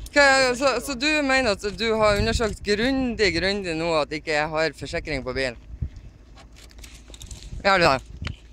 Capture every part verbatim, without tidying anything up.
Hva, så, så du mener at du har undersøkt grundig, grundig nå at ikke jeg har forsikring på bilen? Ja, det da.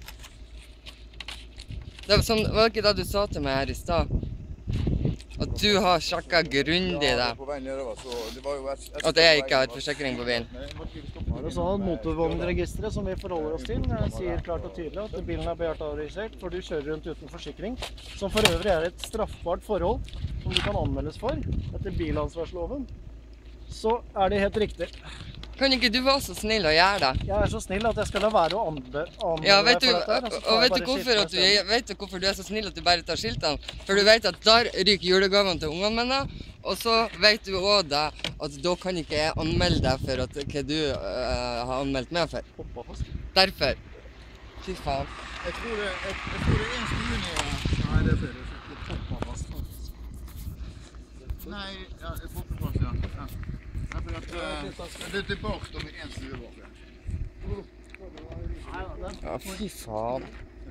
Det var, sånn, var det ikke det du sa til meg her i stad? At du har sjekket grundig det? Ja, på vei nedover, så det var jo et, et at jeg ikke har forsikring på bilen? Det er sånn at Motorvognregisteret som vi forholder oss til, sier klart og tydelig at bilen er begjært avregistrert, for du kjører rundt uten forsikring, som for øvrig er et straffbart forhold som du kan anmeldes for etter bilansvarsloven. Så er det helt riktig. Kan ikke du være så snill å gjøre det? Jeg er så snill at jeg skal la være å anmelde ja, deg du, for dette. Og, og vet, du hvorfor at du, vet du hvorfor du er så snill at du bare tar skiltene? For du vet at der ryker julegavene til ungene mine, og så vet du også da at da kan ikke jeg anmelde deg for at, hva du uh, har anmeldt meg for. Derfor. Fy faen. Jeg tror det, jeg, jeg tror det er en stue nede. Nei, det er feil. Det er poppa fast, faktisk. Nei, ja, det er poppa fast, ja. ja. Ja, for at, uh, det er tilbake da med en stue bak. Ja, fy faen.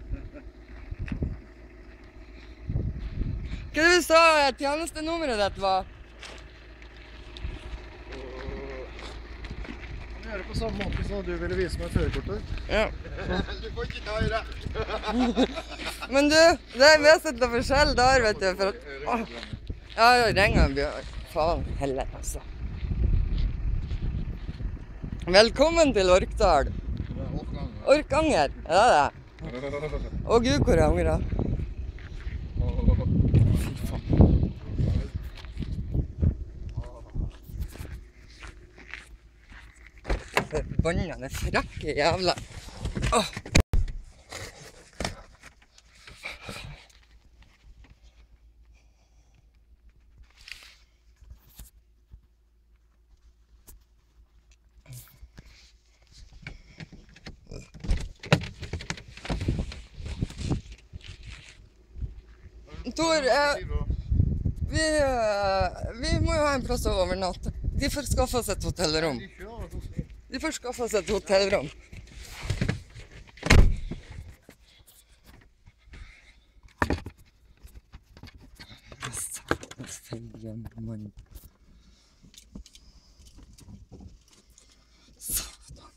Hva er det du sa tjenestenummeret ditt var? Jeg gjør det på samme måte som du ville vise meg førerkortet. Ja. Du får ikke ta i det. Men du, det er vesentlig forskjell der, vet du. For at, åh, ja, jeg ringer Bjørn. Faen heller, altså. Velkommen til Orkdal. Orkanger, ja det er det. Å Gud, hvor jeg hungrer. Fy faen. Forbannede frekke jævla. Åh. Tor, eh, vi, vi må jo ha en plass å overnatte. De får skaffe oss et hotellrom. De får skaffe oss et hotellrom. Satans feige mann. Satan.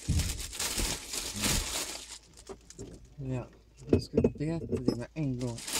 Ja, jeg skulle bete de med en gang.